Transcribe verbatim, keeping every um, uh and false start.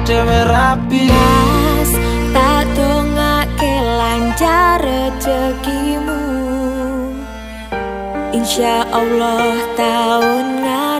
dhewe rapi. Mas, tak dongake lancar rezekimu, insya Allah tahun